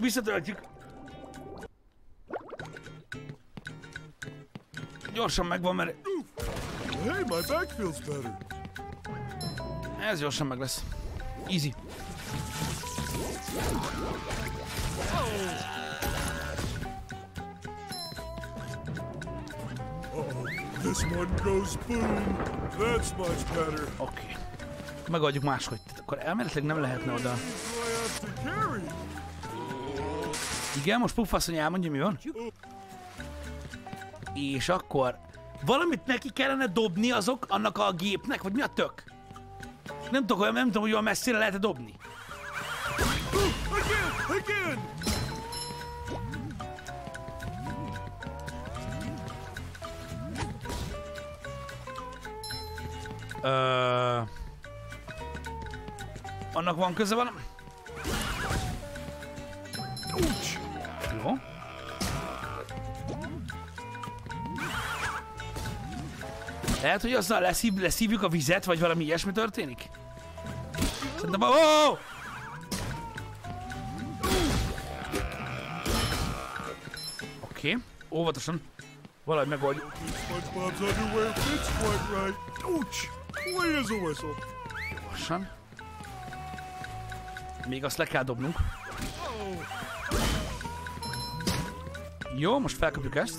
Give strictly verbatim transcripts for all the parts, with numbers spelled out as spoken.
visszatöltjük. Gyorsan megvan, mert... Hey, my back feels better. Ez gyorsan meg lesz. Easy. Uh-oh, this one goes boom. That's much better. Oké. Okay. Megoldjuk máshogy. Tehát akkor elméletileg nem lehetne oda. Igen, most Puffasszony elmondja, mi van. És akkor valamit neki kellene dobni azok, annak a gépnek, vagy mi a tök? Nem tudok, olyan, nem tudom, hogy olyan messzire lehet-e dobni. Again, again. Ö... Annak van köze valami? Jó. Lehet, hogy azzal leszív, leszívjuk a vizet, vagy valami ilyesmi történik? Szerintem... Oh! Oké, okay. Óvatosan. Valahogy megoldjuk. SpongeBob's underwear fits quite right. Ouch! Clean as a whistle. Gyorsan. Még azt le kell dobnunk. Jó, most felkapjuk ezt.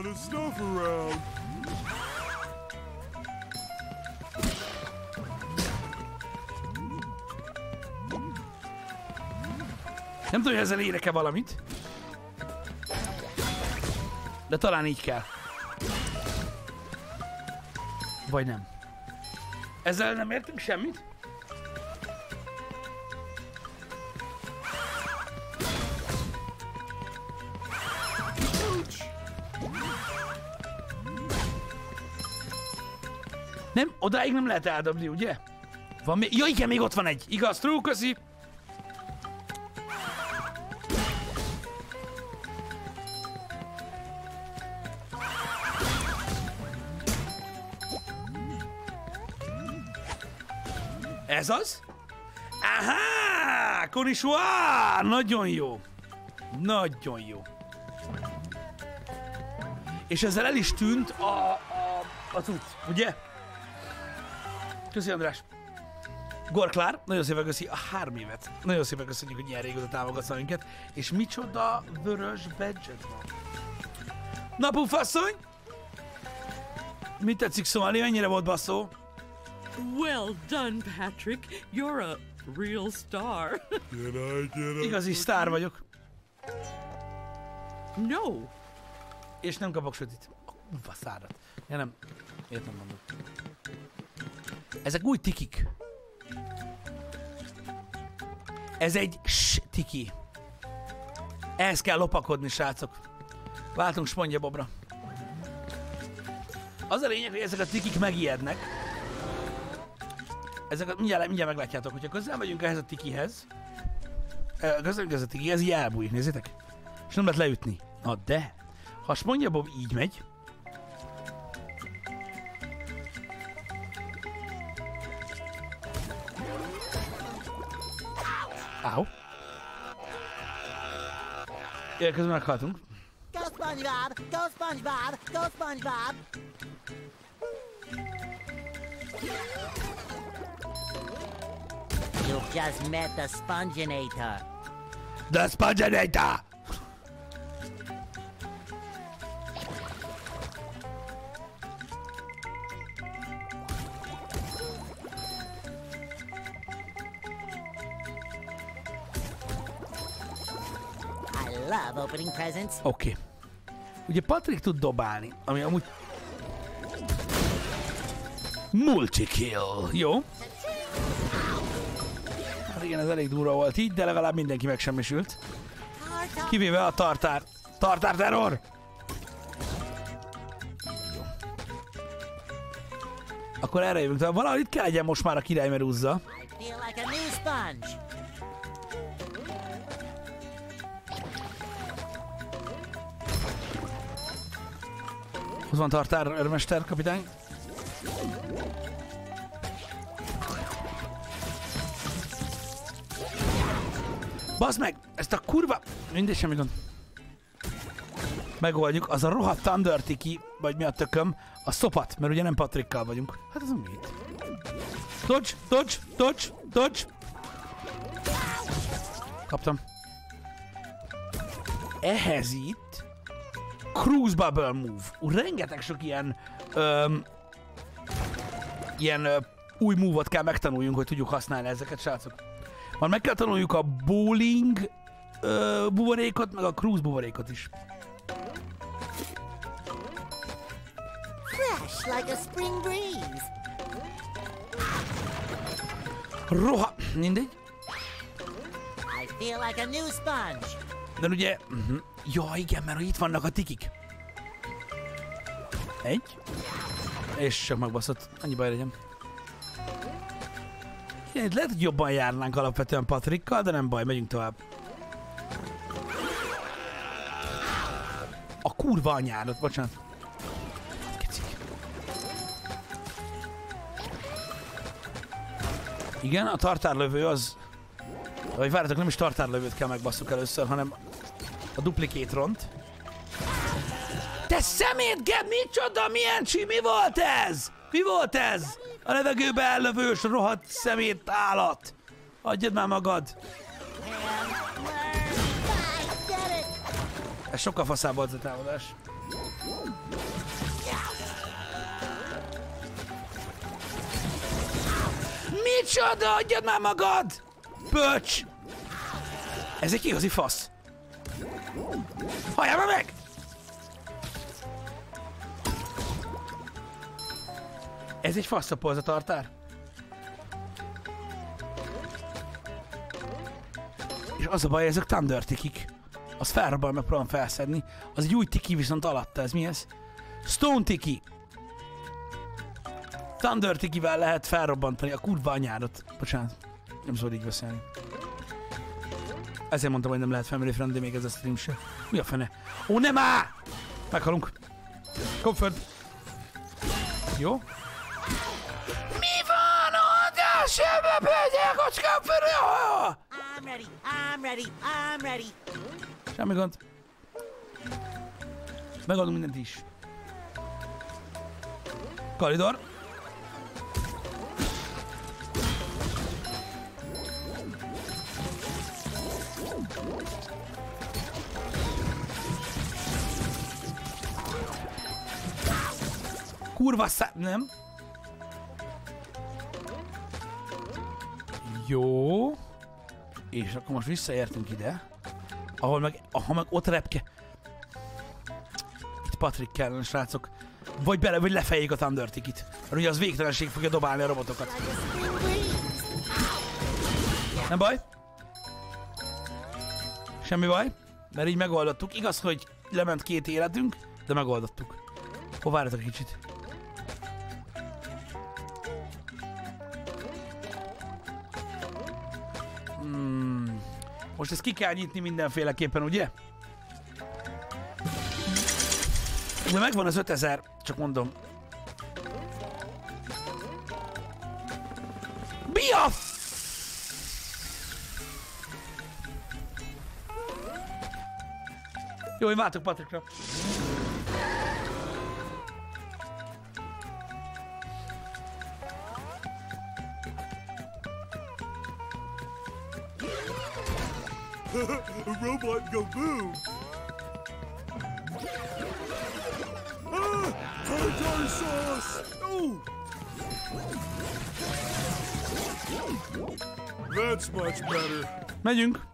Nem tudom, hogy ezzel érek-e valamit. De talán így kell. Vagy nem. Ezzel nem értünk semmit? Nem? Odáig nem lehet eldobni, ugye? Van még... Ja, igen, még ott van egy. Igaz, true, köszi. Ez az? Aha! Konnichiwa! Nagyon jó. Nagyon jó. És ezzel el is tűnt a... a... a cucc, ugye? Köszi, András. Gorklár, nagyon szépen köszi a három évet. Nagyon szépen köszönjük, hogy ilyen régóta támogatsz minket. És micsoda vörös badge van. Na, Puffasszony! Mit tetszik szólni? Mennyire volt basszó? Well done, Patrick. You're a real star. Did I get a... Igazi sztár vagyok. No. És nem kapok sötét. Uffa, szárat. Ja, nem. Értem mondom. Ezek új tikik. Ez egy s-tiki. Ehhez kell lopakodni, srácok. Váltunk SpongeBobra. Az a lényeg, hogy ezek a tikik megijednek. Ezeket mindjárt, mindjárt meglátjátok, hogyha közel megyünk ehhez a tikihez. Közel ez a tikihez, így elbújik, nézzétek. És nem lehet leütni. Na de, ha SpongeBob így megy, Áó. Közben meghaltunk. Go SpongeBob! Go SpongeBob! Go SpongeBob! You've just met the Sponginator. The Sponginator! Love opening presents. Oké. Okay. Ugye Patrick tud dobálni, ami amúgy... Multi-kill. Jó. Hát igen, ez elég durva volt így, de legalább mindenki megsemmisült. Kivéve a tartár. Tartár terror! Jó. Akkor erre jövünk. Tehát valahogy itt kell legyen most már a király merúzza. I feel like a new sponge. Ott van tartár, örmester, kapitány. Bazd meg, ezt a kurva... Mindegy, semmi gond. Megoldjuk, az a rohadt Thunder Tiki, vagy mi a tököm, a szopat, mert ugye nem Patrickkal vagyunk. Hát ez a mit? Dodge, dodge, dodge, dodge. Kaptam. Ehhez itt Cruise Bubble Move. Ú, rengeteg sok ilyen öm, ilyen ö, új move-ot kell megtanuljunk, hogy tudjuk használni ezeket, srácok. Már meg kell tanuljuk a bowling ö, buborékot, meg a cruise buborékot is. Fresh like a spring breeze. Roha... Mindegy. I feel like a new sponge. De ugye... Uh-huh. Ja, igen, mert itt vannak a tikik. Egy. És csak megbaszott. Annyi baj legyen. Igen, itt lehet, hogy jobban járnánk alapvetően Patrickkal, de nem baj, megyünk tovább. A kurva anyádat, bocsánat. Kicik. Igen, a tartárlövő az... Vagy várjátok, nem is tartárlövőt kell megbasszuk először, hanem a duplikétront. Te szemétgebb, micsoda, milyen csi, mi volt ez? Mi volt ez? A levegőbe ellövős, rohadt szemét állat. Adjad már magad. Ez sokkal faszább volt a támadás. Micsoda, adjad már magad! Pöcs! Ez egy igazi fasz. Halljál már meg! Ez egy faszapó, az a tartár. És az a baj, ezek Thunder Tikik. Az felrabban, megpróbálom felszedni. Az egy új tiki, viszont alatta, ez mi ez? Stone Tiki. Thunder Tikivel lehet felrobbantani a kurva anyádat. Bocsánat, nem szabad így beszélni. Ezért mondtam, hogy nem lehet family friendly még ez a stream se. Mi a fene? Ó, nem áll! Meghalunk. Kom föld. Jó. Mi van oda? Semmi bőgyek, kocskám föld! I'm ready, I'm ready, I'm ready. Semmi gond. Megadunk mindent is. Kalidor. Kurva szá... Nem. Jó. És akkor most visszaértünk ide. Ahol meg, ahol meg ott repke. Itt Patrick kellene, srácok. Vagy bele, vagy lefeljék a Thunder Tikit. Mert ugye az végtelenség fogja dobálni a robotokat. Nem baj. Semmi baj. Mert így megoldottuk. Igaz, hogy lement két életünk, de megoldottuk. Ó, várjatok egy kicsit. Hmm. Most ezt ki kell nyitni mindenféleképpen, ugye? De megvan az ötezer, csak mondom. Mi a f... Jó, én váltok Patrickra. A robot go boom! Ah! Tartar sauce! Oh! That's much better. Megyünk.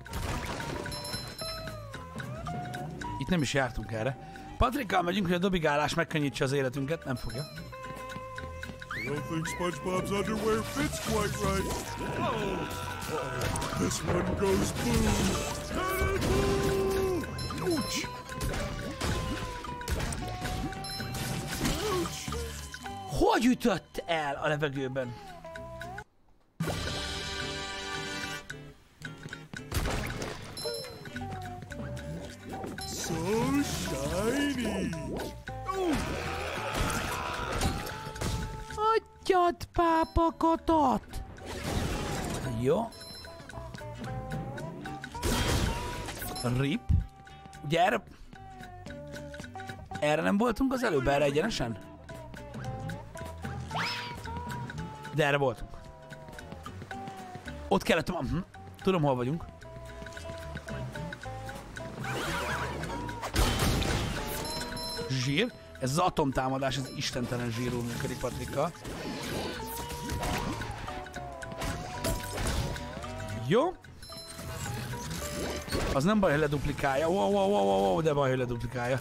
Itt nem is jártunk erre. Patrickkal megyünk, hogy a dobigálás megkönnyítse az életünket. Nem fogja. I don't think SpongeBob's underwear fits quite right. Oh! Oh, this one goes boom! Ouch! Ouch! Hogy ütött el a levegőben? So shiny! Oh! Adjad pápakatot! Jó. Rip. Ugye erre... Erre nem voltunk az előbb, erre egyenesen? De erre voltunk. Ott kellett... Uh-huh. Tudom, hol vagyunk. Zsír. Ez az atomtámadás, ez istentelen zsírul működik Patrikkal. Jó. Az nem baj, hogy leduplikálja. Wow, wow, wow, wow, de baj, hogy leduplikálja.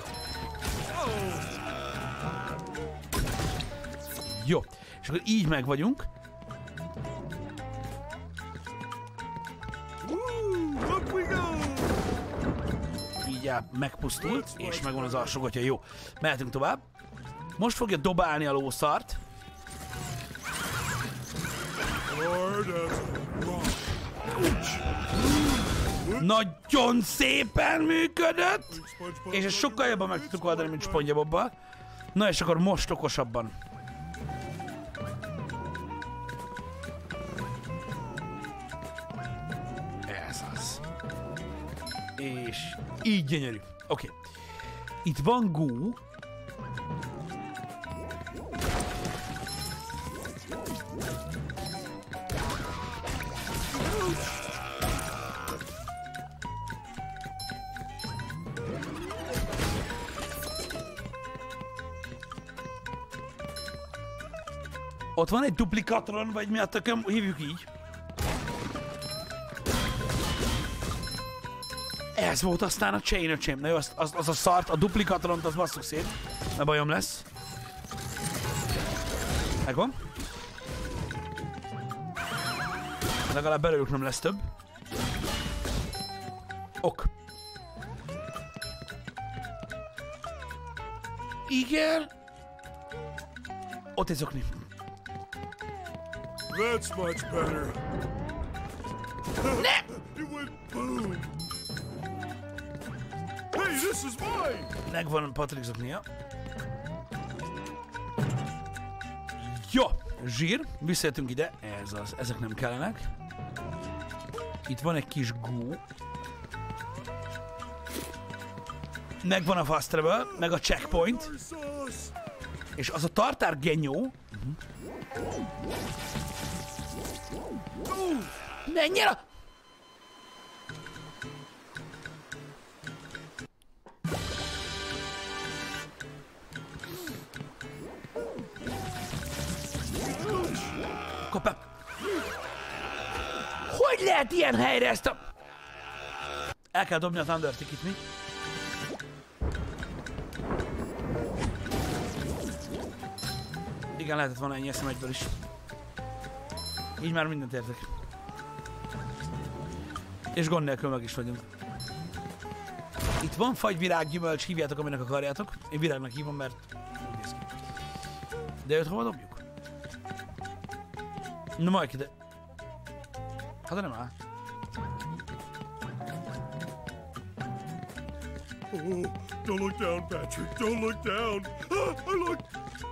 Jó. És akkor így meg vagyunk. Így el, megpusztult, és megvan az alsógatja. Jó. Mehetünk tovább. Most fogja dobálni a lószart. Nagyon szépen működött! És ezt sokkal jobban meg tudtuk oldani, mint SpongeBobbal. Na és akkor most okosabban. Ez az. És így gyönyörű. Oké. Okay. Itt van gú. Ott van egy duplikatron, vagy mi a tököm, hívjuk így. Ez volt aztán a chain öcsém. Na jó, az, az, az a szart, a duplikatront, az basszuk szét. Mert bajom lesz. Megvan. Legalább belőlük nem lesz több. Ok. Igen. Ott egy zokni. That's much better. Ne! It went boom. Hey, this is mine. Megvan Patrik zoknia. Jó, zsír. Visszajöttünk ide. Ez az. Ezek nem kellenek. Itt van egy kis gú. Megvan a fast travel, meg a checkpoint. És az a tartár genyó. Uh-huh. Menjél a... Kapja. Hogy lehet ilyen helyre ezt a... El kell dobni a Thunder Ticket, mi? Igen, lehetett volna ennyi eszem egyből is. Így már mindent értek. És gond nélkül meg is vagyunk. Itt van fagyvirág, gyümölcs, hívjátok, aminek akarjátok. Én virágnak hívom, mert úgy néz ki. De őt hova dobjuk? Na majd ide. Hát nem áll. Oh, don't look down, Patrick. Don't look down. Ah, I look.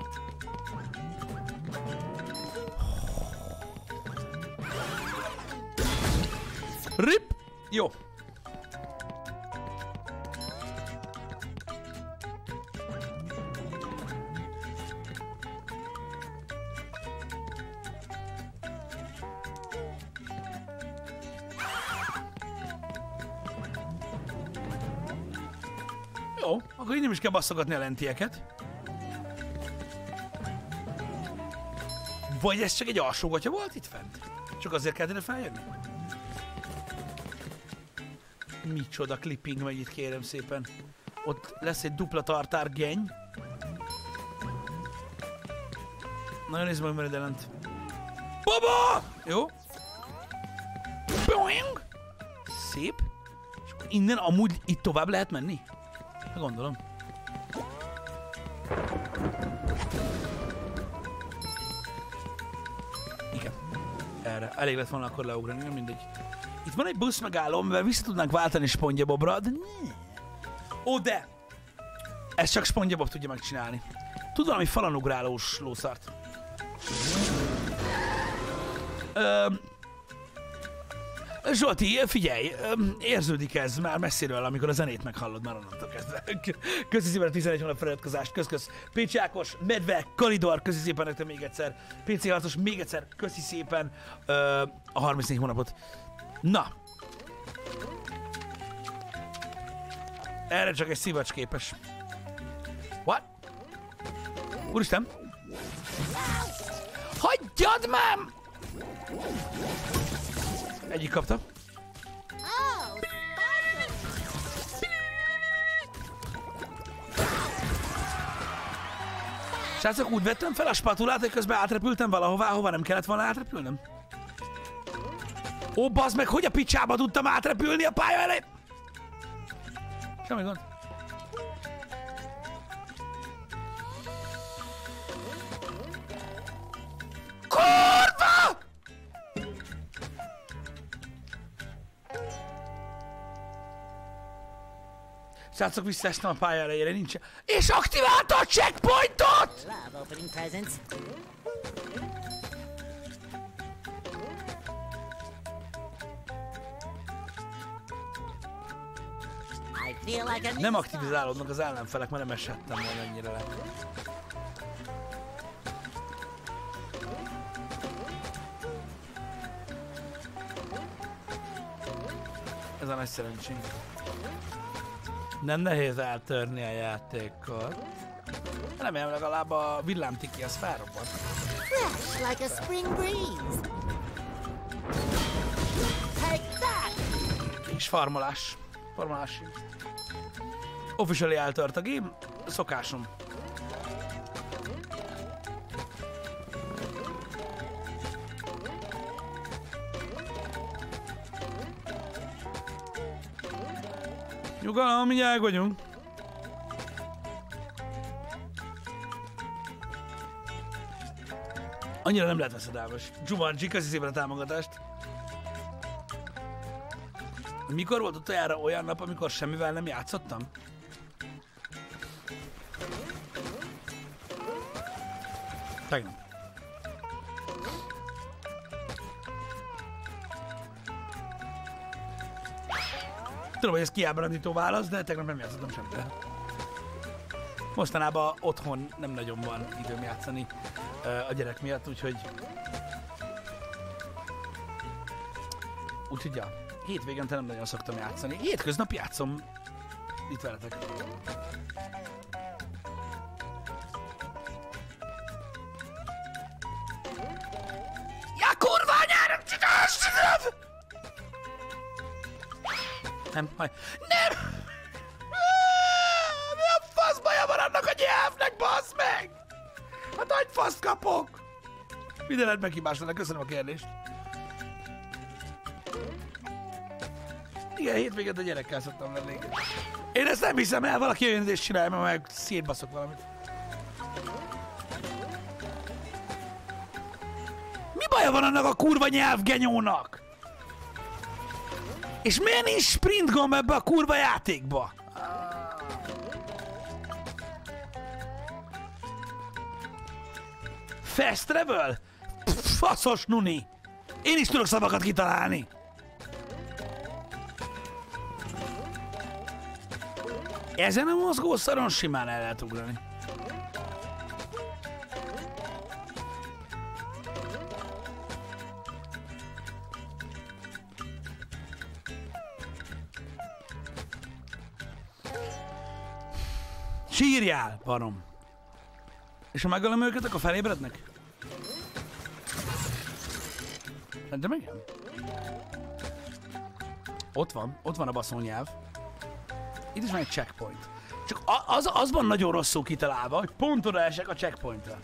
Rip! Jó. Jó, akkor így nem is kell basszogatni a lentieket. Vagy ez csak egy alsógatya volt itt fent? Csak azért kellett ide feljönni? Micsoda clipping megy itt, kérem szépen. Ott lesz egy dupla tartár geny. Nagyon nézd meg, mert ide lent. Baba! Jó. Boing! Szép. És akkor innen amúgy itt tovább lehet menni? Gondolom. Igen. Erre. Elég lett volna akkor leugrani, nem mindegy. Itt van egy busz megálló, amivel vissza tudnánk váltani SpongeBobra, de ne. Ó, de! Ezt csak SpongeBob tudja megcsinálni. Tud valami falanugrálós lószart. Ö, Zsolti, figyelj, öm, érződik ez már messziről, amikor a zenét meghallod már onnantól kezdve. Köszi szépen a tizenegy hónap feliratkozást, kösz, kösz. Pécsi Ákos, Medve, Kalidor, köszi szépen nektek még egyszer. pé cé harcos, még egyszer, köszi szépen ö, a harmincnégy hónapot. Na. Erre csak egy szivacs képes. What? Úristen! Hagyjad már! Egyik kapta. Oh, Srácok, úgy vettem fel a spatulát, hogy közben átrepültem valahová, hova nem kellett volna átrepülnöm. Ó, bazd meg, hogy a picsába tudtam átrepülni a pálya elé? Semmi gond. Kurva! Srácok, visszaestem a pálya elejére, nincs. És aktiválta a checkpointot! love opening presents. I feel like a new Nem star. aktivizálódnak az ellenfelek, mert nem esettem volna ennyire le. Ez a nagy szerencsénk. Nem nehéz eltörni a játékot. Remélem legalább a villámtiki az felrobbant. Fresh like a spring breeze. Take that! És farmolás. Farmolás. Officially eltört a game. Szokásom. Nyugalom, mindjárt vagyunk. Annyira nem lehet veszedelmes. Jumanji, köszi szépen a támogatást. Mikor volt utoljára olyan nap, amikor semmivel nem játszottam? Tegnap. Tudom, hogy ez kiábrándító válasz, de tegnap nem játszottam semmire. Mostanában otthon nem nagyon van időm játszani uh, a gyerek miatt, úgyhogy... Úgyhogy ja, hétvégente nem nagyon szoktam játszani. Hétköznap játszom itt veletek. Ja, kurva anyának csinálsz! Nem, haj. Nem! Mi a fasz baja van annak a nyelvnek, bassz meg! Hát nagy faszt kapok! Minden lehet meghibásnak, köszönöm a kérdést. Igen, hétvégét a gyerekkel szoktam lenni. Én ezt nem hiszem el, valaki jön és csinálja, mert meg szétbaszok valamit. Mi baja van annak a kurva nyelvgenyónak? És miért nincs sprint gomb ebbe a kurva játékba? Fast travel? Pff, faszos nuni. Én is tudok szavakat kitalálni. Ezen a mozgószaron simán el lehet ugrani. Sírjál, barom. És ha megölöm őket, akkor felébrednek? De meg igen. Ott van, ott van a baszónyelv. Itt is van egy checkpoint. Csak az, az van nagyon rosszul kitalálva, hogy pont oda esek a checkpointra.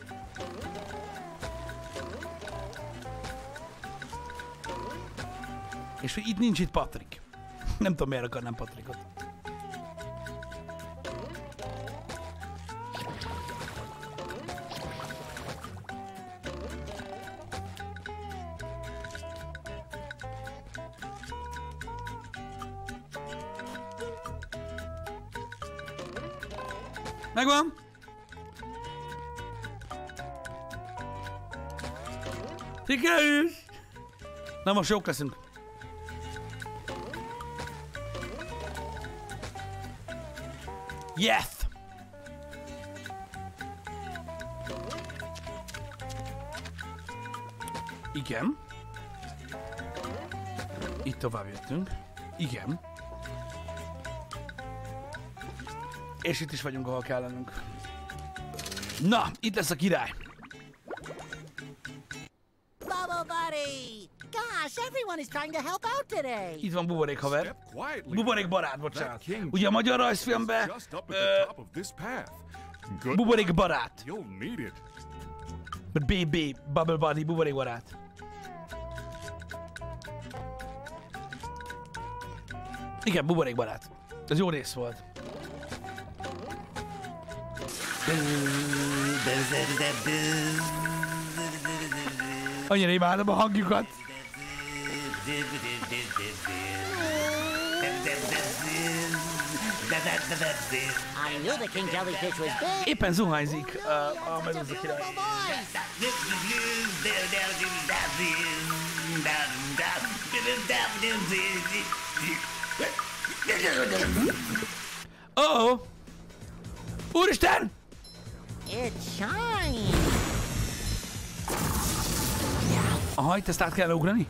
És hogy itt nincs itt Patrik. Nem tudom, miért akarnám Patrikot. Megvan? Sikerült! Na most jók leszünk. Yes! Igen. Itt tovább jöttünk. Igen. És itt is vagyunk, ahol kell lennünk. Na, itt lesz a király. Bubble Buddy! Gosh, everyone is trying to help out today. Itt van Buborék haver. Step quietly. Buborék barát, bocsánat. That king Ugye a magyar rajzfilmben just up at ö, the top of this path. Good. Buborék barát. You'll need it. bé bé, Bubble Buddy, Buborék barát. Igen, Buborék barát. Ez jó rész volt. Annyira imádom a hangjukat. I knew the king jellyfish was big. Éppen zuhányzik uh, a medúza király. Boys! Oh! Úristen! It shines. Aha, itt ezt át kell ugrani?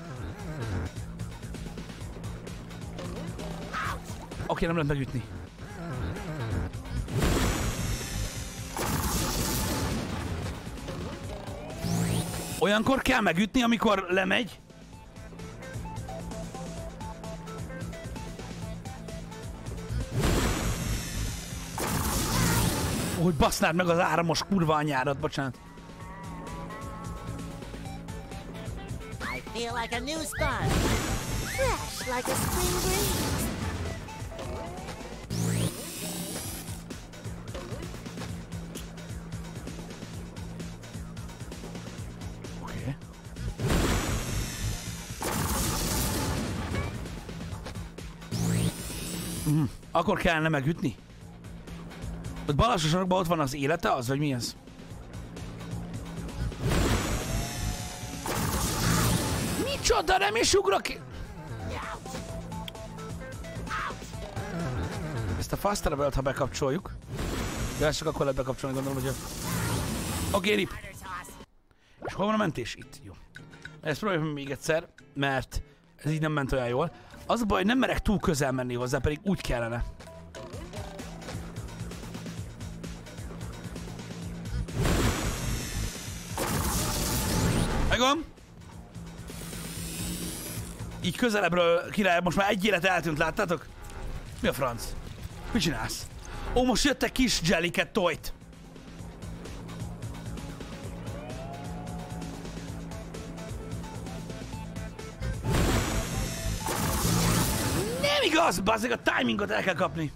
Oké, nem lehet megütni. Olyankor kell megütni, amikor lemegy. Hogy basznád meg az áramos kurva anyárat, bocsánat. I feel like a new sponge. Fresh like a spring breeze. Oké. Mm, akkor kellene megütni. Ott bal alsó sarokban ott van az élete, az, vagy mi ez? Micsoda, nem is ugrok ki! Ezt a fast travel-t, ha bekapcsoljuk. De ezt csak akkor lehet bekapcsolni, gondolom, hogy... A... Oké, okay, rip. És hol van a mentés? Itt, jó. Ezt próbáljuk még egyszer, mert ez így nem ment olyan jól. Az a baj, hogy nem merek túl közel menni hozzá, pedig úgy kellene. Megvan? Így közelebbről király, most már egy élet eltűnt, láttátok? Mi a franc? Mit csinálsz? Ó, most jöttek kis Jelliket tojt. Nem igaz, bazzeg, a timingot el kell kapni.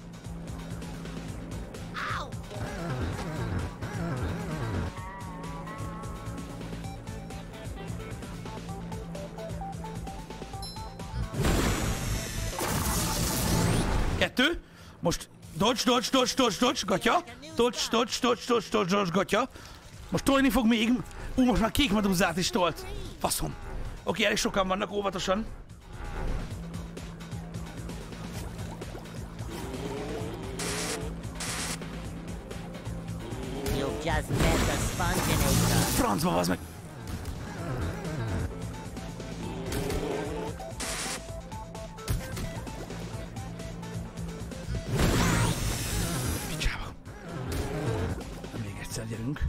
Kettő. Most dodge, dodge, dodge, dodge, dodge, gatya. Dodge, dodge, dodge, dodge, dodge, dodge, gatya. Most tolni fog még. Ú, most már kék medúzát is tolt. Faszom. Oké, elég sokan vannak, óvatosan. You just met the Sponginator. Francba, vazd meg. Picsába. Még egyszer gyerünk.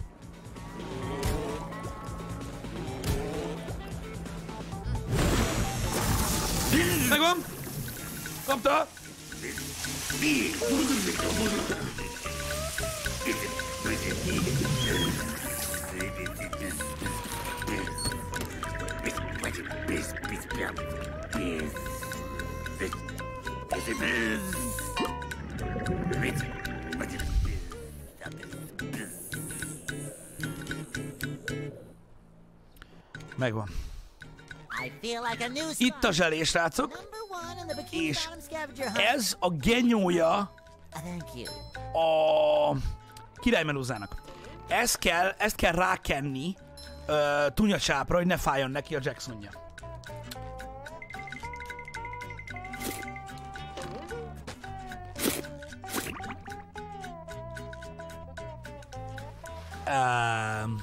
Megvan! Kapta! Megvan. I feel like a new Itt a sponge. zselé, srácok, Number one in the Bikini és Bottom scavenger hunt. ez a genyója Thank you. a királymelózának. Ezt kell, ezt kell rákenni uh, tunyacsápra, hogy ne fájjon neki a Jacksonja. Um,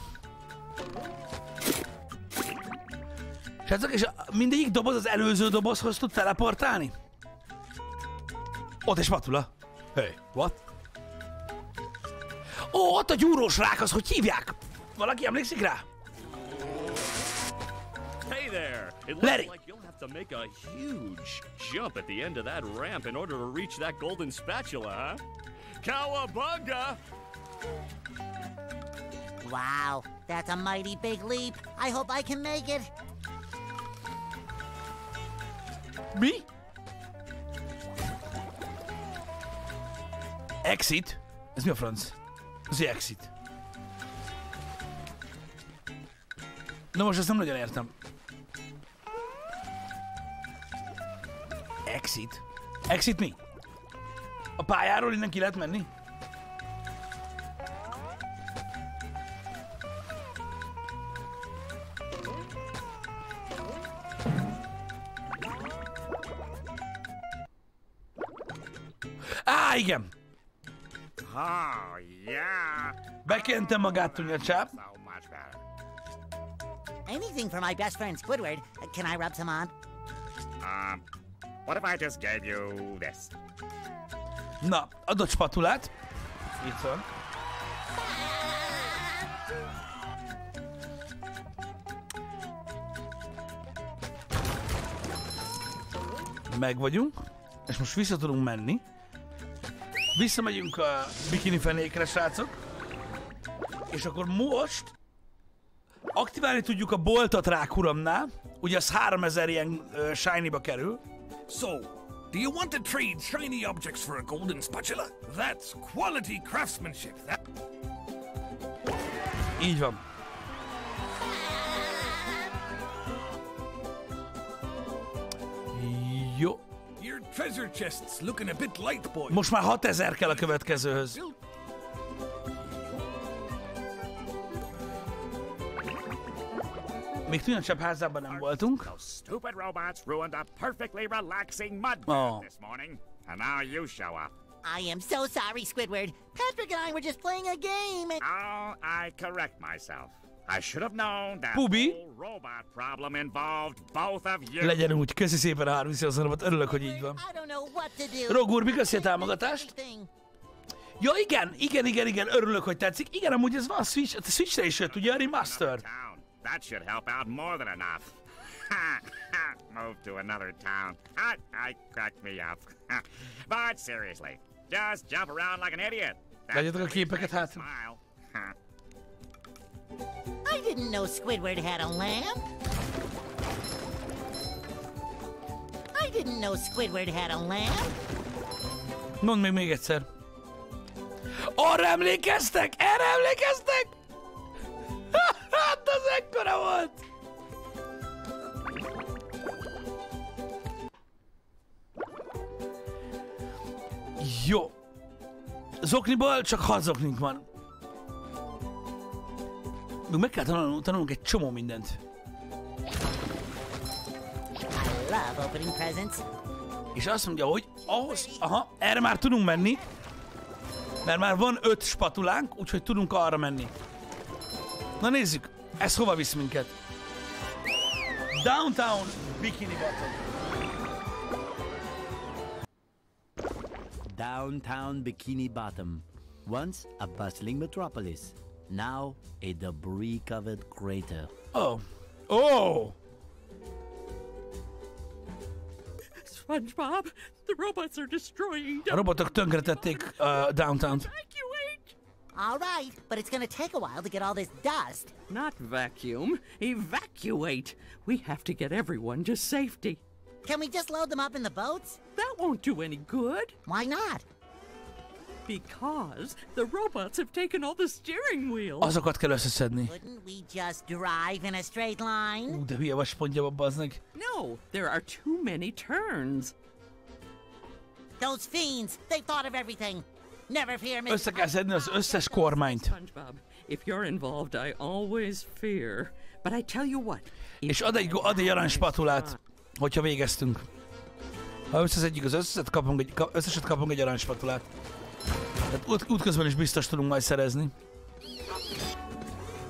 Srácok, és a, mindegyik doboz az előző dobozhoz tud teleportálni? Ott egy spatula. Hey, what? Ó, ott a gyúrós rák, az hogy hívják? Valaki emlékszik rá? Hey there! It looks Larry. like you'll have to make a huge jump at the end of that ramp in order to reach that golden spatula, huh? Cowabunga! Wow, that's a mighty big leap. I hope I can make it. Mi? Exit? Ez mi a franc? Ez egy exit. Na most ezt nem nagyon értem. Exit? Exit mi? A pályáról innen ki lehet menni? Á, igen! Oh, yeah. Bekente magát tudni a csáp. So much better. Anything for my best friend Squidward. Uh, Can I rub some on? Um, what if I just gave you this? Na, adott spatulát. Itt van. Meg vagyunk. És most vissza tudunk menni. Visszamegyünk a bikini fenékre, srácok. És akkor most aktiválni tudjuk a boltot Rákuramnál. Ugye az háromezer ilyen uh, shiny-ba kerül. So, do you want to trade shiny objects for a golden spatula? That's quality craftsmanship. That Így van. Jó. your treasure chest's looking a bit light, boy. Most már hatezer kell a következőhöz. Még Tűnöcsebb házában nem voltunk. Those stupid robots ruined a perfectly relaxing mud Oh. bath this morning, and now you show up. I am so sorry, Squidward. Patrick and I were just playing a game and... Oh, I correct myself. I should have known that Pubi. whole robot problem involved both of you. Legyen úgy. Köszi szépen a háromszáz napot. Örülök, hogy így van. I don't know what to do. Rogúr, mi köszi a támogatást? Anything. Ja, igen, igen, igen, igen, örülök, hogy tetszik. Igen, amúgy ez van a Switch, a Switchre is jött, ugye a remaster. Town. That should help out more than enough. Move to another town. I, I cracked me up. But seriously, just jump around like an idiot. That's Legyetek a the képeket reason I hátra. smile. I didn't know Squidward had a lamp. I didn't know Squidward had a lamp. Mondd még még egyszer. Arra emlékeztek? Erre emlékeztek? Hát az ekkora volt! Jó. Zokniból csak hat zoknink van. Még meg kell tanulnunk, tanulnunk egy csomó mindent. I love opening presents. És azt mondja, hogy ahhoz, aha, erre már tudunk menni, mert már van öt spatulánk, úgyhogy tudunk arra menni. Na nézzük, ez hova visz minket? Downtown Bikini Bottom. Downtown Bikini Bottom. Once a bustling metropolis. Now a debris-covered crater. Oh. Oh! SpongeBob, the robots are destroying. A robotok tönkretették uh, Downtownt. Evacuate! All right, but it's gonna take a while to get all this dust. Not vacuum, evacuate. We have to get everyone to safety. Can we just load them up in the boats? That won't do any good Why not? because the robots have taken all the steering wheel. Azokat kell összeszedni. Couldn't we just drive in a straight line? Ú, de hülye vagy pontja, bazdmeg. No, there are too many turns. Those fiends, they thought of everything. Never fear, Mister Össze kell szedni az összes kormányt. SpongeBob, if you're involved, I always fear. But I tell you what. if És ad egy, ad egy arany spatulát, hogyha végeztünk. Ha összeszedjük az összeset, kapunk egy, ka- összeset kapunk egy arany spatulát. Tehát út, útközben is biztos tudunk majd szerezni.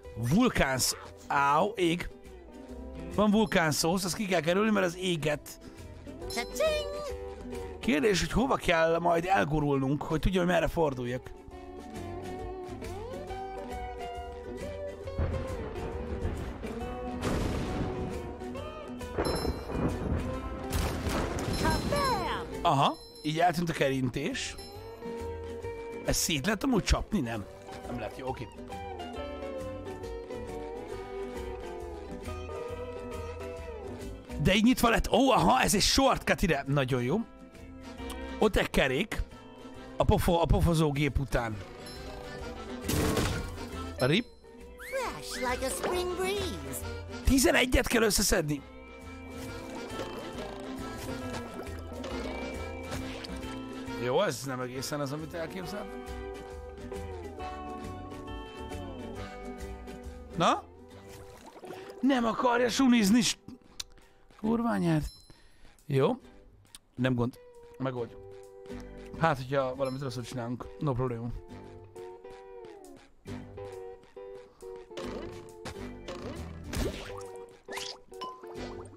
Vulkánsz... Áó, ég. Van vulkánszósz, azt ki kell kerülni, mert az éget. Cha-ching! Kérdés, hogy hova kell majd elgurulnunk, hogy tudjam, hogy merre forduljak. Kabam! Aha, így eltűnt a kerintés. Ez szét lehet amúgy csapni? Nem. Nem lehet, jó, oké. De így nyitva lett. Ó, aha, ez egy shortcut ide. Nagyon jó. Ott egy kerék. A, pofo, a pofozó gép után. A rip. Fresh like a spring breeze. tizenegyet kell összeszedni. Jó, ez nem egészen az, amit elképzeltem. Na? Nem akarja sunizni. Kurványát. Jó. Nem gond. Megoldjuk. Hát, hogyha valamit rosszul csinálunk. No probléma.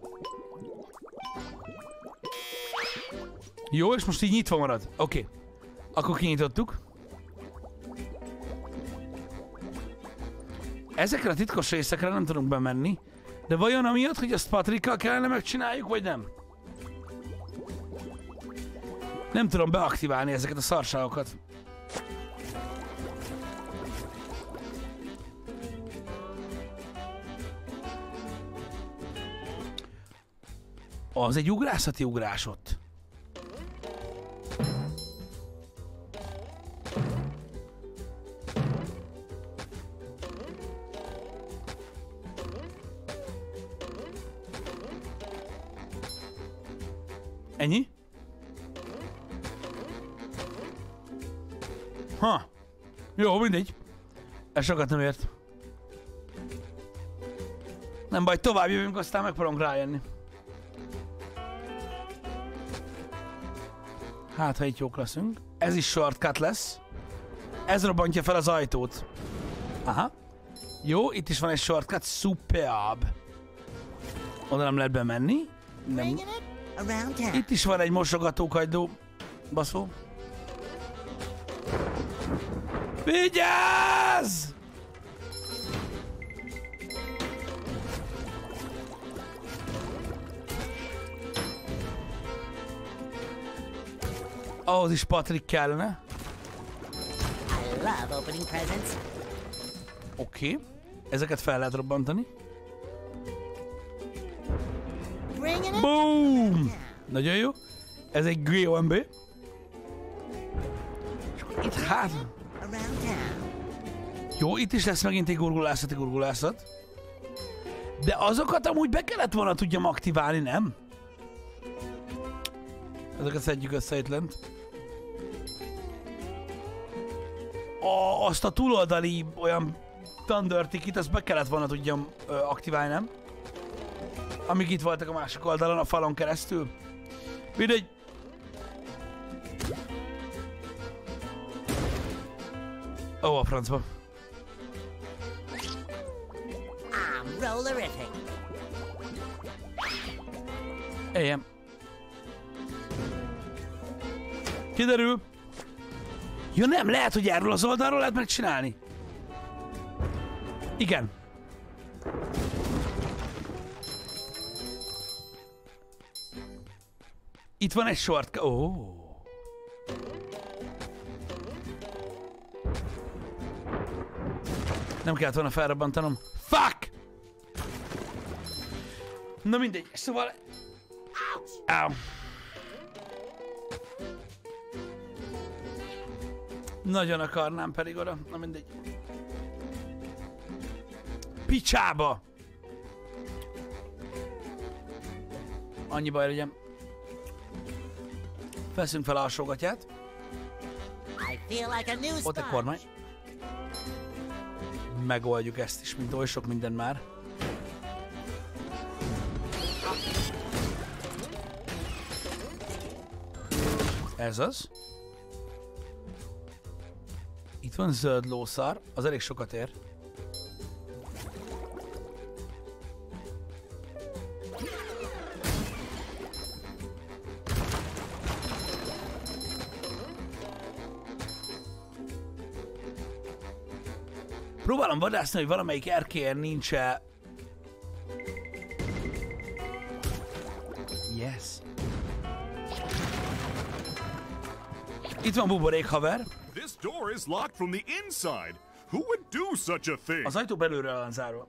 Jó, és most így nyitva marad. Oké. Okay. Akkor kinyitottuk. Ezekre a titkos részekre nem tudunk bemenni. De vajon amiatt, hogy ezt Patrickkal kellene megcsináljuk, vagy nem? Nem tudom beaktiválni ezeket a szarságokat. Az egy ugrászati ugrás ott. Ennyi? Ha. Jó, mindegy. Ez sokat nem ért. Nem baj, tovább jövünk, aztán megpróbálunk rájönni. Hát, ha itt jók leszünk. Ez is shortcut lesz. Ez robbantja fel az ajtót. Aha. Jó, itt is van egy shortcut. Superb. Oda nem lehet bemenni. Nem. Itt is van egy mosogatókagyló. Baszó. Vigyázz! Ahhoz is Patrick kellene. Oké. Okay. Ezeket fel lehet robbantani. Boom! Nagyon jó. Ez egy G O M B. Itt hát... Jó, itt is lesz megint egy gurgulászati gurgulászat. De azokat amúgy be kellett volna tudjam aktiválni, nem? Ezeket szedjük össze itt lent. A, azt a túloldali olyan Thunder Ticket, azt be kellett volna tudjam ö, aktiválni, nem? Amíg itt voltak a másik oldalon, a falon keresztül. Mindegy. Ó, a francba. Éljen. Kiderül. Jó, nem, lehet, hogy erről az oldalról lehet megcsinálni. Igen. Itt van egy short... Ó. Oh. Nem kellett volna felrobbantanom. Fuck! Na mindegy, szóval... Ow. Nagyon akarnám pedig oda. Na mindegy. Picsába! Annyi baj legyen. Veszünk fel alsógatját. Ott a kormány. Megoldjuk ezt is, mint oly sok minden már. Ez az. Itt van zöld lószar, az elég sokat ér. Próbálom vadászni, hogy valamelyik erkélyen nincs-e... Yes. Itt van buborék, haver. This door is locked from the inside. Who would do such a thing? Az ajtó belülről van zárva.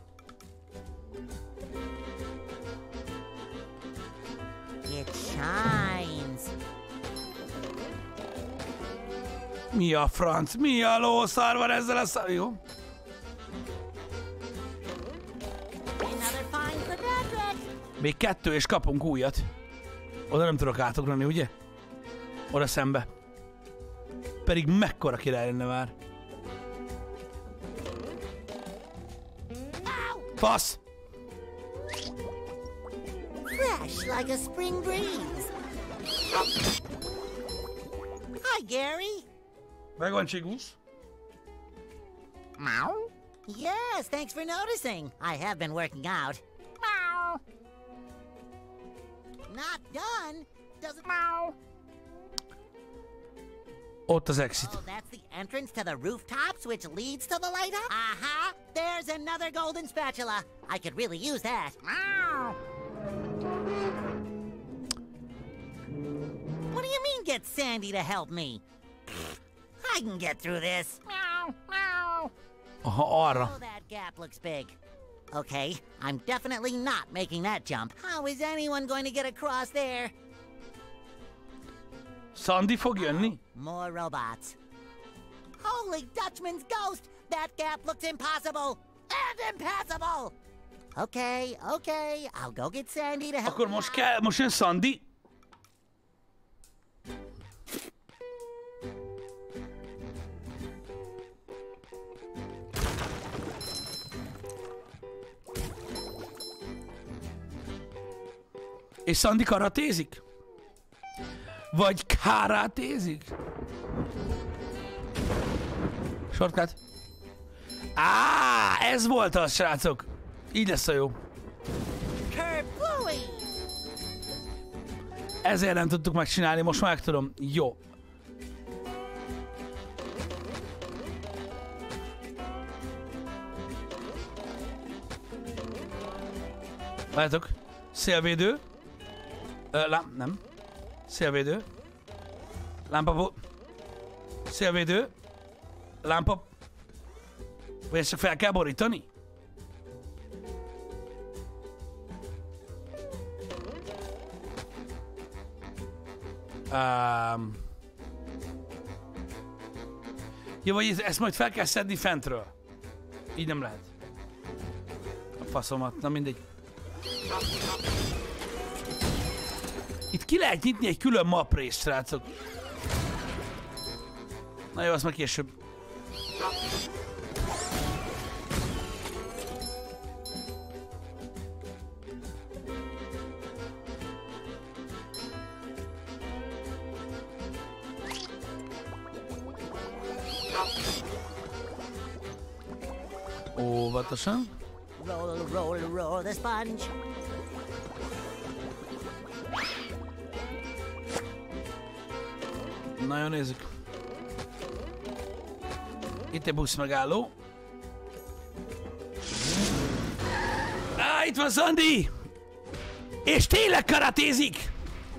It shines. Mi a franc? Mi a lószar van ezzel a szar... Jó. Még kettő, és kapunk újat. Oda nem tudok átugrani, ugye? Oda szembe. Pedig mekkora király lenne már. Fasz! Fresh like a spring breeze. Hi, Gary. Megvan, Csigusz? Meow? Yes, thanks for noticing. I have been working out. Meow. Not done. Doesn't meow. Ott az exit. Oh, that's the entrance to the rooftops, which leads to the light up? Uh-huh. There's another golden spatula. I could really use that. Meow. What do you mean, get Sandy to help me? I can get through this. Meow, meow. Aha, arra. Oh, that gap looks big. Okay, I'm definitely not making that jump. How is anyone going to get across there? Sandy fog jönni? More robots. Holy Dutchman's ghost! That gap looks impossible! And impassable! Okay, okay, I'll go get Sandy to help. Akkor most kell, most jön Sandy. És Sandy karatézik? Vagy kárátézik? Shortcut. Á, ez volt az, srácok. Így lesz a jó. Kerplooey! Ezért nem tudtuk megcsinálni, most már tudom. Jó. Látjátok? Szélvédő. Ö, lám, nem. Szélvédő. Lámpa. Szélvédő. Lámpa. Vagy ezt csak fel kell borítani? Um. Jó, vagy ezt majd fel kell szedni fentről. Így nem lehet. A faszomat, na mindegy. Itt ki lehet nyitni egy külön maprészt, srácok. Na jó, azt meg később. Óvatosan. Roll, roll, roll the sponge. Na jó, nézzük. Itt egy busz megálló. Á, itt van Sandy! És tényleg karatézik!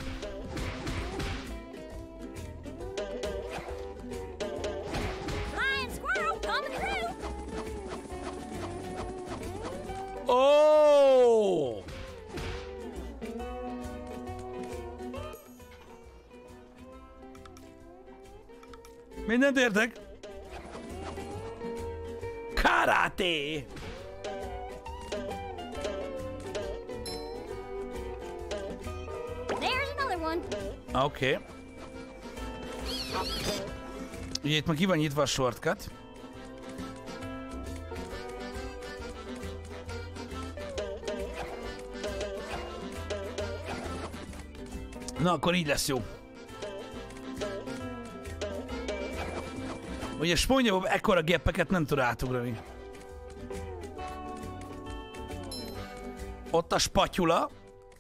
Flying squirrel coming through. Oh! Mindent értek. Karate! There's another one. Oké. Okay. Ugye itt már ki van nyitva a shortcut. Na, akkor így lesz jó. Ugye SpongeBob ekkora geppeket nem tud átugrani. Ott a spatyula.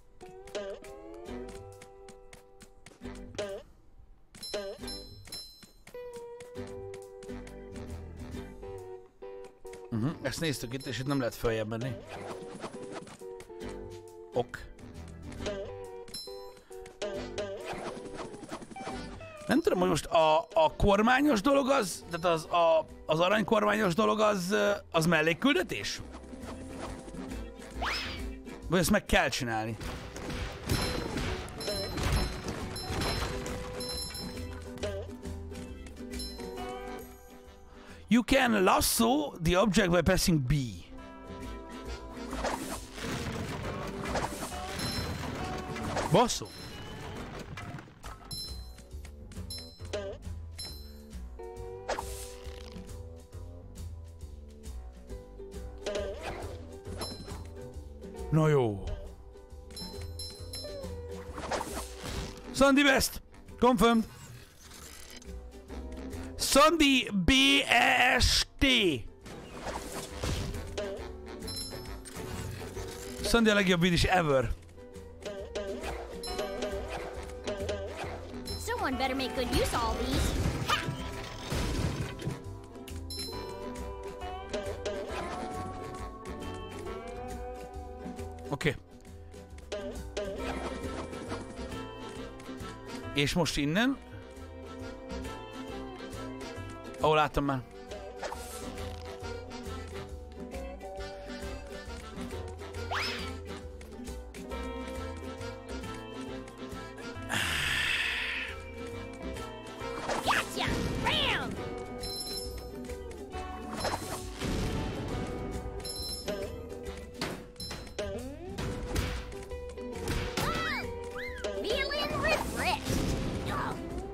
Uh-huh. Ezt néztük itt, és itt nem lehet följebb menni. Ok. Nem tudom, hogy most a, a kormányos dolog az, tehát az, a, az aranykormányos dolog az, az mellékküldetés? Vagy ezt meg kell csinálni? You can lasso the object by pressing B. Basszó. Na jó. Sandy Best. Confirmed. Sandy B E S T. Sandy a legjobb víz is ever. Someone better make good use of all these. Ha! Oké. És most innen. Ahol láttam már. Gotcha! Bam! Ah! Feeling refreshed. Oh.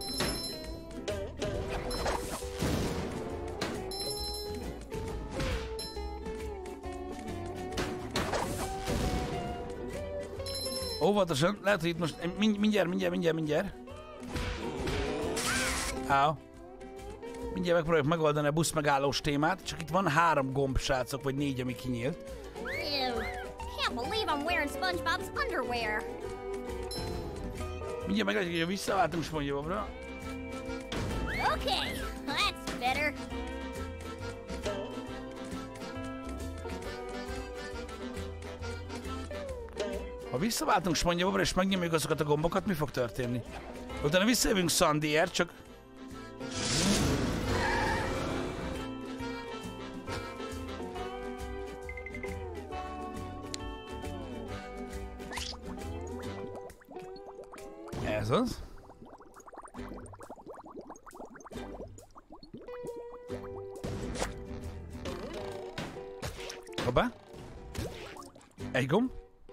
Óvatosan, lehet, hogy itt most mind, mindjárt, mindjárt, mindjárt, mindjárt. Áó. Mindjárt megpróbáljuk megoldani a buszmegállós témát, csak itt van három gomb, srácok, vagy négy, ami kinyílt. Ew. Can't believe I'm wearing SpongeBob's underwear. Mindjárt meglátjuk, hogy visszaváltunk SpongeBobra. Okay, that's better. Ha visszaváltunk SpongeBobra és megnyomjuk azokat a gombokat, mi fog történni? Utána visszajövünk Sandyért, csak... Ez az. Hoppá. Egy gomb.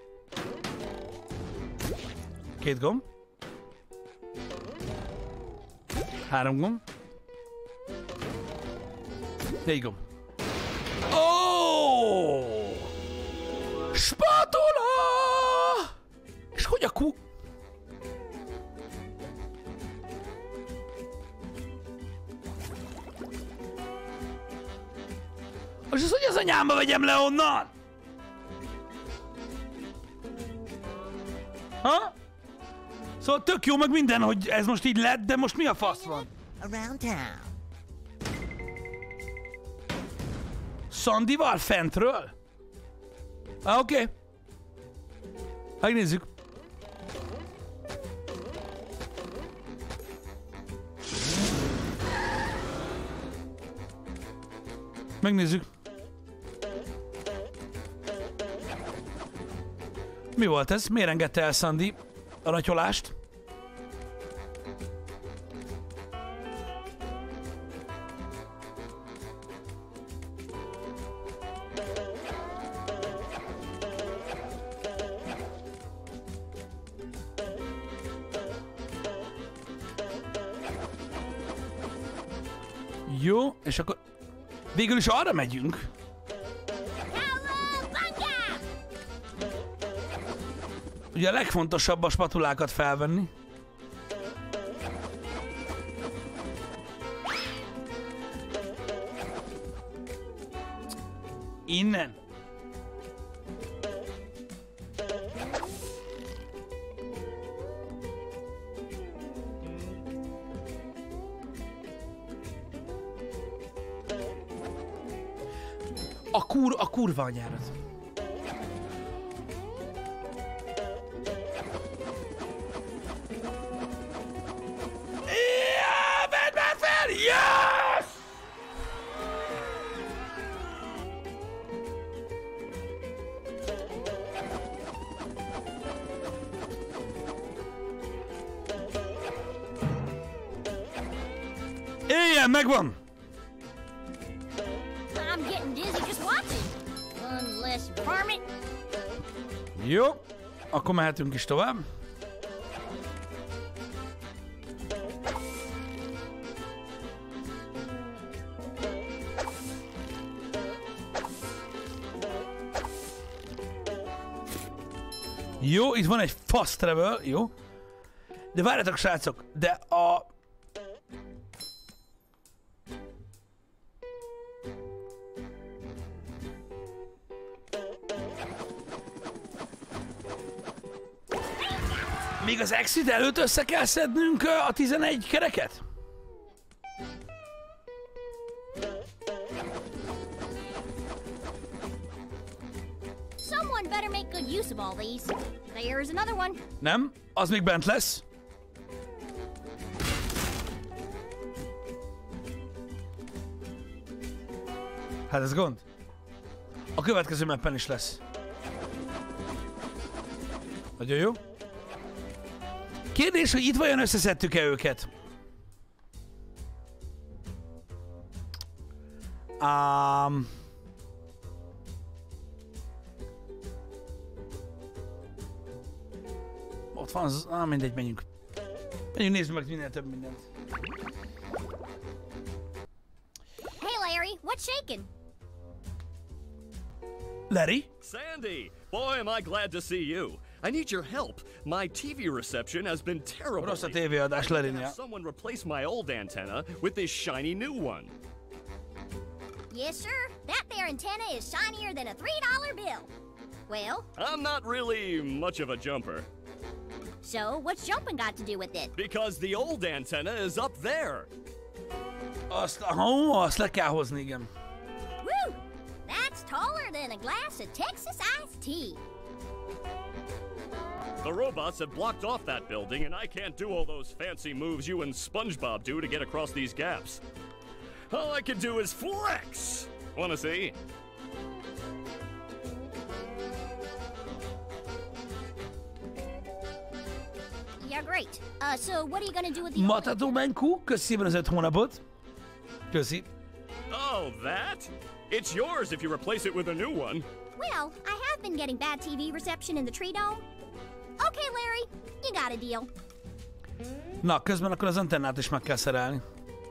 Két gomb. Három gomb. Négy gomb. Oh! Spatula! És hogy a ku... És az, hogy az anyámba vegyem le onnan? Ha? Szóval tök jó meg minden, hogy ez most így lett, de most mi a fasz van? Around town. Sandyval fentről? Ah, oké. Okay. Megnézzük. Megnézzük. Mi volt ez? Miért engedte el Sandy a natyolást? Jó, és akkor végül is arra megyünk. Ugye a legfontosabb a spatulákat felvenni. Innen. A kur, a kurva anyárat. Yeah, vedd már fel! Yes! Éljen, megvan! I'm getting dizzy just watching. One less varmint. Jó, akkor mehetünk is tovább. Jó, itt van egy fast travel, jó. De várjatok, srácok, de a... Még az exit előtt össze kell szednünk a tizenegy kereket? Someone better better make good use of all these. There's another one. Nem, az még bent lesz. Hát ez gond. A következő mappen is lesz. Nagyon jó. Kérdés, hogy itt vajon összeszedtük-e őket? Um, ott van az... Ah, mindegy, menjünk. Menjünk, nézzük meg minél több mindent. Hey, Larry, what's shaking? Larry? Sandy! Boy, am I glad to see you. I need your help. My T V reception has been terrible. Rossz a tévéadás Larrynél. Have someone replace my old antenna with this shiny new one. Yes, sir. That there antenna is shinier than a three dollar bill. Well? I'm not really much of a jumper. So, what's jumping got to do with it? Because the old antenna is up there. Azt, aha, azt le kell hozni, igen. Woo! That's taller than a glass of Texas iced tea. The robots have blocked off that building, and I can't do all those fancy moves you and SpongeBob do to get across these gaps. All I can do is flex! Wanna see? Yeah, great. Uh, so what are you gonna do with the... Matató Benku, köszi szépen az öt hónapot. Köszi. Oh, that? It's yours if you replace it with a new one. Well, I have been getting bad T V reception in the tree dome. Okay, Larry, you got a deal. Na, közben akkor az antennát is meg kell szerelni.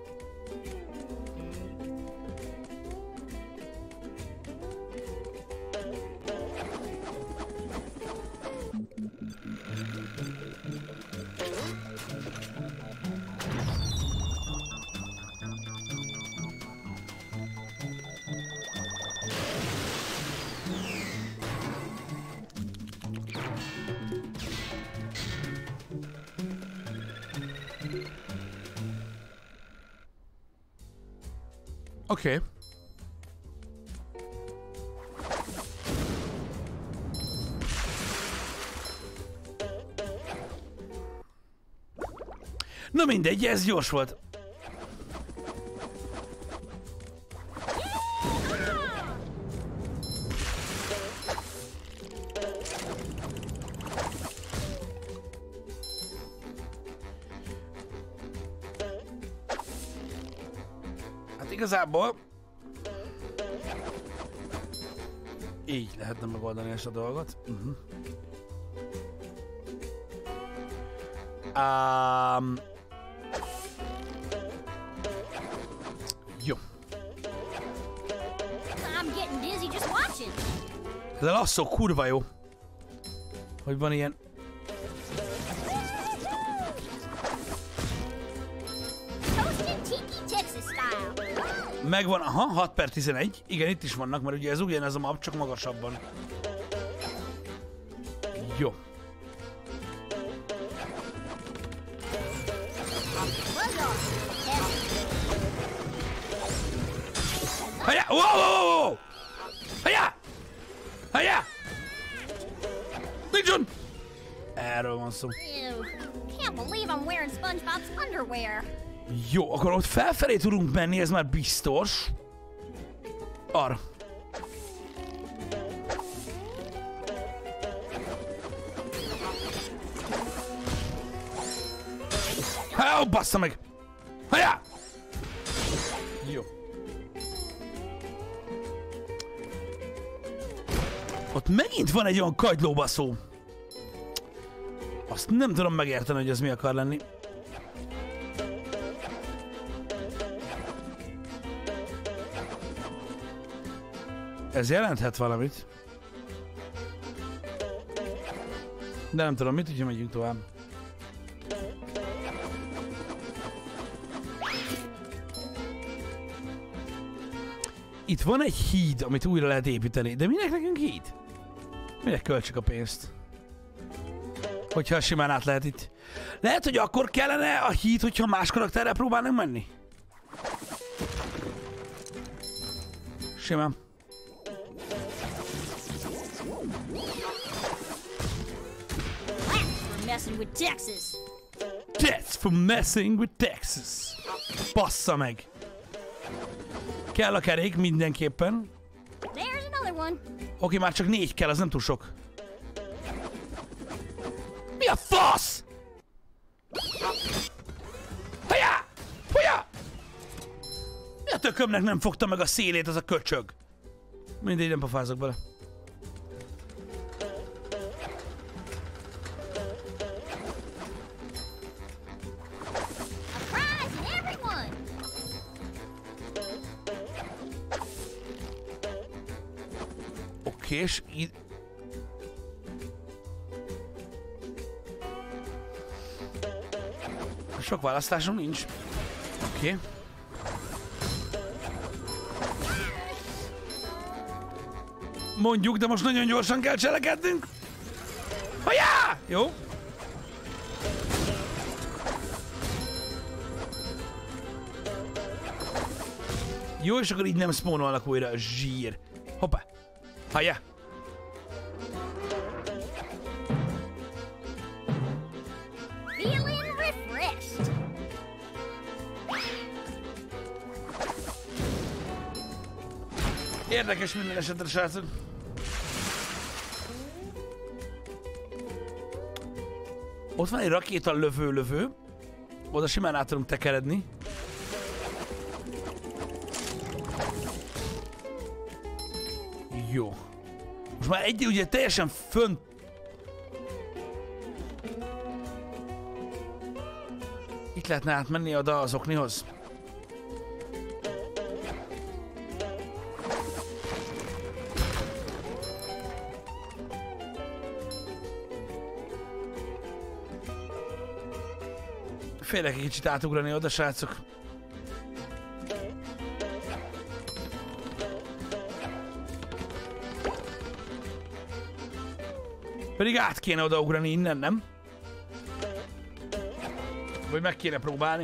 Oké. Okay. Na mindegy, ez gyors volt. Igazából így lehetne megoldani ezt a dolgot. Uh-huh. Um, jó. I'm getting dizzy just watching. Ez a lasszó kurva jó. Hogy van ilyen... Megvan, aha, hat per tizenegy. Igen, itt is vannak, mert ugye ez ugyanez a map, csak magasabban. Jó. Hajá! Wow, wow, wow! Hajá! Hajá! Nincs on! Erről van szó. Ew. Can't believe I'm wearing SpongeBob's underwear. Jó, akkor ott felfelé tudunk menni, ez már biztos. Arra. Há, bassza meg! Hajá! Jó. Ott megint van egy olyan kagylóbaszó. Azt nem tudom megérteni, hogy ez mi akar lenni. Ez jelenthet valamit. De nem tudom mit, úgyhogy megyünk tovább. Itt van egy híd, amit újra lehet építeni. De minek nekünk híd? Minek költsük a pénzt? Hogyha simán át lehet itt. Lehet, hogy akkor kellene a híd, hogyha más karakterrel próbálnak menni? Simán. messing with Texas. That's for messing with Texas. Bassza meg. Kell a kerék mindenképpen. There's another one. Oké, már csak négy kell, az nem túl sok. Mi a fasz? Hajá! Hajá! Mi a tökömnek nem fogta meg a szélét az a köcsög? Mindegy, nem pofázok bele. A prize in everyone. Oké, és így... Sok választásom nincs. Oké. Mondjuk, de most nagyon gyorsan kell cselekednünk. Hajá! Jó. Jó, és akkor így nem spawnolnak újra a zsír. Hoppá. Hajá. Feeling refreshed. Érdekes minden esetre, srácok. Ott van egy rakéta lövő-lövő. Oda simán át tudunk tekeredni. Jó. Most már egy ugye teljesen fönt. Itt lehetne átmenni oda az oknihoz. Félek egy kicsit átugrani oda, srácok. Pedig át kéne odaugrani innen, nem? Vagy meg kéne próbálni.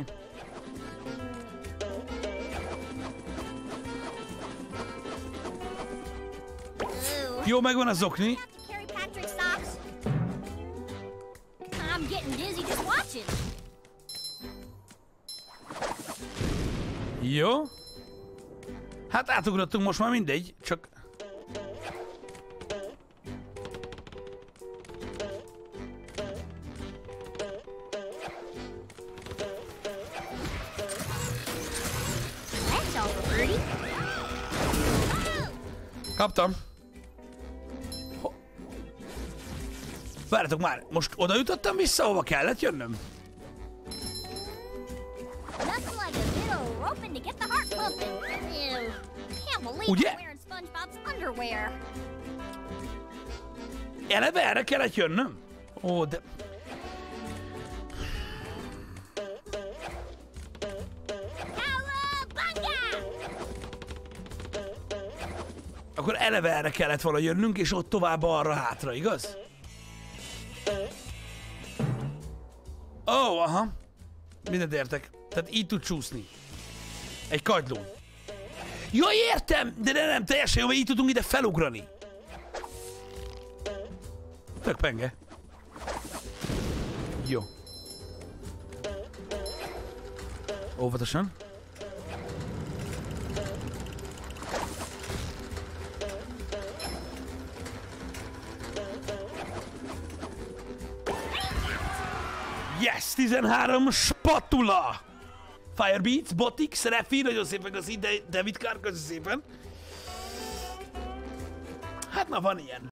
Jó, megvan az okni. Carry Patrick's socks. I'm getting dizzy just watching. Jó. Hát átugrottunk most már mindegy, csak... That's all pretty. Kaptam. Ho- Várjatok már, most oda jutottam vissza, hova kellett jönnöm? Nothing like a bit of roping to get the heart pumping. Ew. Can't believe Ugye? I'm wearing SpongeBob's underwear. Eleve erre kellett jönnöm? Ó, de... Cowabunga! Akkor eleve erre kellett volna jönnünk, és ott tovább arra hátra, igaz? Ó, oh, aha. Mindent értek. Tehát így tud csúszni. Egy kagylón. Jaj, értem! De nem, nem, teljesen jó, mert így tudunk ide felugrani. Tök penge. Jó. Óvatosan. Yes! tizenhárom spatula! Firebeats, Botix, Refi, nagyon szépen köszi, David Carr, köszi szépen. Hát na van ilyen.